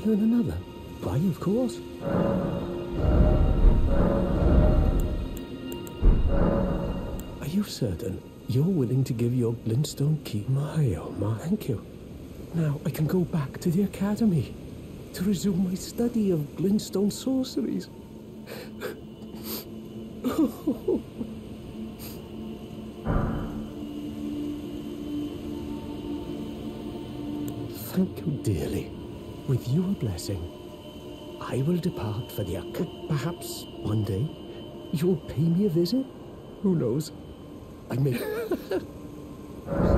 learn another? Why, of course. Are you certain you're willing to give your glintstone key? My, oh my, thank you. Now I can go back to the academy to resume my study of glintstone sorceries. Thank you dearly. With your blessing, I will depart for the Perhaps one day you'll pay me a visit? Who knows? I may...